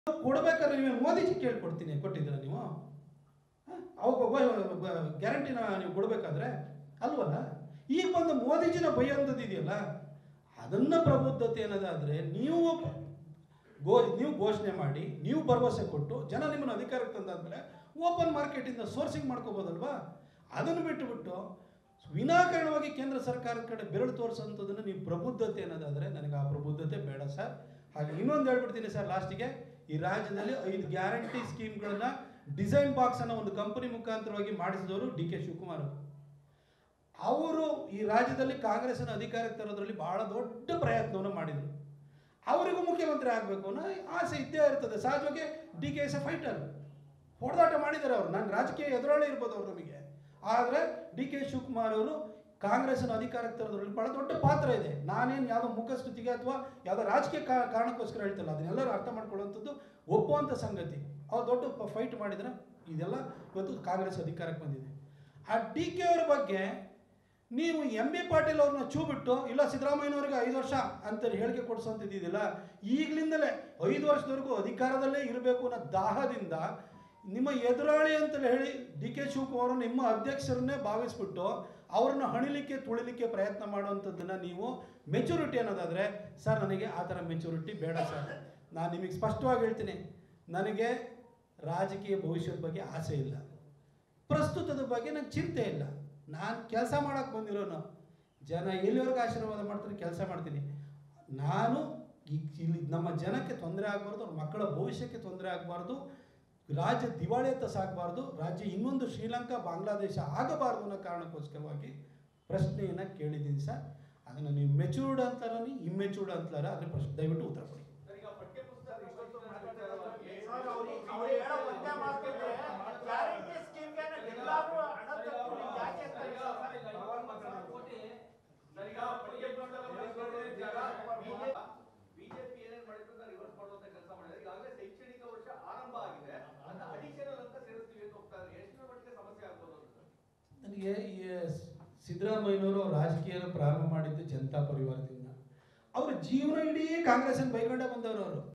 ಕೊಡ್ಬೇಕಾದ್ರೆ ನೀವು ಮೋದಿಜಿ ಕೇಳ್ಕೊಡ್ತೀನಿ ಕೊಟ್ಟಿದ್ದೀರಾ ನೀವು? ಅವಾಗ ಗ್ಯಾರಂಟಿನ ನೀವು ಕೊಡಬೇಕಾದ್ರೆ ಅಲ್ವಲ್ಲ? ಈಗ ಬಂದು ಮೋದಿಜಿನ ಬೈಯೋಂಥದ್ದು ಇದೆಯಲ್ಲ, ಅದನ್ನು ಪ್ರಬುದ್ಧತೆ ಅನ್ನೋದಾದರೆ ನೀವು ಘೋಷಣೆ ಮಾಡಿ, ನೀವು ಭರವಸೆ ಕೊಟ್ಟು ಜನ ನಿಮ್ಮನ್ನು ಅಧಿಕಾರಕ್ಕೆ ತಂದಾದ್ಮೇಲೆ ಓಪನ್ ಮಾರ್ಕೆಟಿಂದ ಸೋರ್ಸಿಂಗ್ ಮಾಡ್ಕೋಬೋದಲ್ವಾ? ಅದನ್ನು ಬಿಟ್ಟುಬಿಟ್ಟು ವಿನಾಕಾರಣವಾಗಿ ಕೇಂದ್ರ ಸರ್ಕಾರದ ಕಡೆ ಬೆರಳು ತೋರಿಸೋಂಥದ್ದನ್ನು ನೀವು ಪ್ರಬುದ್ಧತೆ ಅನ್ನೋದಾದರೆ ನನಗೆ ಆ ಪ್ರಬುದ್ಧತೆ ಬೇಡ ಸರ್. ಹಾಗೆ ಇನ್ನೊಂದು ಹೇಳ್ಬಿಡ್ತೀನಿ ಸರ್ ಲಾಸ್ಟಿಗೆ, ಈ ರಾಜ್ಯದಲ್ಲಿ 5 ಗ್ಯಾರಂಟಿ ಸ್ಕೀಮ್ಗಳನ್ನ ಡಿಸೈನ್ ಬಾಕ್ಸ್ ಅನ್ನೋ ಒಂದು ಕಂಪನಿ ಮುಖಾಂತರವಾಗಿ ಮಾಡಿಸಿದವರು ಡಿ.ಕೆ. ಶಿವಕುಮಾರ್ ಅವರು. ಈ ರಾಜ್ಯದಲ್ಲಿ ಕಾಂಗ್ರೆಸ್ನ ಅಧಿಕಾರಕ್ಕೆ ತರೋದ್ರಲ್ಲಿ ಬಹಳ ದೊಡ್ಡ ಪ್ರಯತ್ನವನ್ನು ಮಾಡಿದರು. ಅವರಿಗೂ ಮುಖ್ಯಮಂತ್ರಿ ಆಗಬೇಕು ಅನ್ನೋ ಆಸೆ ಇದ್ದೇ ಇರ್ತದೆ ಸಹಜವಾಗಿ. ಡಿ.ಕೆ. ಇಸ್ ಎ ಫೈಟರ್, ಹೊಡೆದಾಟ ಮಾಡಿದ್ದಾರೆ ಅವರು. ನಾನು ರಾಜಕೀಯ ಎದುರಾಳಿ ಇರ್ಬೋದು ಅವರು ನಮಗೆ, ಆದರೆ ಡಿ.ಕೆ. ಶಿವಕುಮಾರ್ ಅವರು ಕಾಂಗ್ರೆಸ್ನ ಅಧಿಕಾರಕ್ಕೆ ತರೋದ್ರಲ್ಲಿ ಬಹಳ ದೊಡ್ಡ ಪಾತ್ರ ಇದೆ. ನಾನೇನು ಯಾವುದೋ ಮುಖಸ್ತುತಿಗೆ ಅಥವಾ ಯಾವುದೋ ರಾಜಕೀಯ ಕಾರಣಕ್ಕೋಸ್ಕರ ಹೇಳ್ತಿಲ್ಲ, ಅದನ್ನೆಲ್ಲರೂ ಅರ್ಥ ಮಾಡ್ಕೊಳ್ಳುವಂಥದ್ದು ಒಪ್ಪುವಂಥ ಸಂಗತಿ. ಅವ್ರು ದೊಡ್ಡ ಫೈಟ್ ಮಾಡಿದ್ರೆ ಇದೆಲ್ಲ ಇವತ್ತು ಕಾಂಗ್ರೆಸ್ ಅಧಿಕಾರಕ್ಕೆ ಬಂದಿದೆ. ಆ ಡಿ.ಕೆ. ಅವರ ಬಗ್ಗೆ ನೀವು ಎಂ.ಬಿ. ಪಾಟೀಲ್ ಅವ್ರನ್ನ ಚೂಬಿಟ್ಟು ಇಲ್ಲ ಸಿದ್ದರಾಮಯ್ಯನವ್ರಿಗೆ 5 ವರ್ಷ ಅಂತ ಹೇಳಿಕೆ ಕೊಡಿಸೋಂಥದ್ದಿದೆಯಲ್ಲ, ಈಗಲಿಂದಲೇ 5 ವರ್ಷದವರೆಗೂ ಅಧಿಕಾರದಲ್ಲೇ ಇರಬೇಕು ಅನ್ನೋ ದಾಹದಿಂದ ನಿಮ್ಮ ಎದುರಾಳಿ ಅಂತಲೇ ಹೇಳಿ ಡಿ.ಕೆ. ಶಿವಕುಮಾರ್ ನಿಮ್ಮ ಅಧ್ಯಕ್ಷರನ್ನೇ ಭಾವಿಸ್ಬಿಟ್ಟು ಅವ್ರನ್ನ ಹಣಿಲಿಕ್ಕೆ ತುಳಿಲಿಕ್ಕೆ ಪ್ರಯತ್ನ ಮಾಡುವಂಥದ್ದನ್ನು ನೀವು ಮೆಚುರಿಟಿ ಅನ್ನೋದಾದರೆ ಸರ್, ನನಗೆ ಆ ಥರ ಮೆಚುರಿಟಿ ಬೇಡ ಸರ್. ನಾನು ನಿಮಗೆ ಸ್ಪಷ್ಟವಾಗಿ ಹೇಳ್ತೀನಿ, ನನಗೆ ರಾಜಕೀಯ ಭವಿಷ್ಯದ ಬಗ್ಗೆ ಆಸೆ ಇಲ್ಲ, ಪ್ರಸ್ತುತದ ಬಗ್ಗೆ ನನಗೆ ಚಿಂತೆ ಇಲ್ಲ. ನಾನು ಕೆಲಸ ಮಾಡೋಕ್ಕೆ ಬಂದಿರೋನು, ಜನ ಎಲ್ಲಿವರೆಗೂ ಆಶೀರ್ವಾದ ಮಾಡ್ತಾರೆ ಕೆಲಸ ಮಾಡ್ತೀನಿ. ನಾನು ಇಲ್ಲಿ ನಮ್ಮ ಜನಕ್ಕೆ ತೊಂದರೆ ಆಗಬಾರ್ದು, ಅವ್ರ ಮಕ್ಕಳ ಭವಿಷ್ಯಕ್ಕೆ ತೊಂದರೆ ಆಗಬಾರ್ದು, ರಾಜ್ಯ ದಿವಾಳಿಯತ್ತ ಸಾಗಬಾರ್ದು, ರಾಜ್ಯ ಇನ್ನೊಂದು ಶ್ರೀಲಂಕಾ ಬಾಂಗ್ಲಾದೇಶ ಆಗಬಾರ್ದು ಅನ್ನೋ ಕಾರಣಕ್ಕೋಸ್ಕರವಾಗಿ ಪ್ರಶ್ನೆಯನ್ನು ಕೇಳಿದ್ದೀನಿ ಸರ್. ಅದನ್ನು ನೀವು ಮೆಚೂರ್ಡ್ ಅಂತಾರ ಇಮ್ಮೆಚೂರ್ಡ್ ಅಂತಾರ, ಅದ್ರ ಪ್ರಶ್ನೆ ದಯವಿಟ್ಟು ಉತ್ತರ ಕೊಡಿ. ನನಗೆ ಸಿದ್ದರಾಮಯ್ಯನವರು ರಾಜಕೀಯ ಪ್ರಾರಂಭ ಮಾಡಿದ್ದು ಜನತಾ ಪರಿವಾರದಿಂದ. ಅವರ ಜೀವನ ಇಡೀ ಕಾಂಗ್ರೆಸ್ಸನ್ನು ಬೈಕೊಂಡೇ ಬಂದವರು ಅವರು.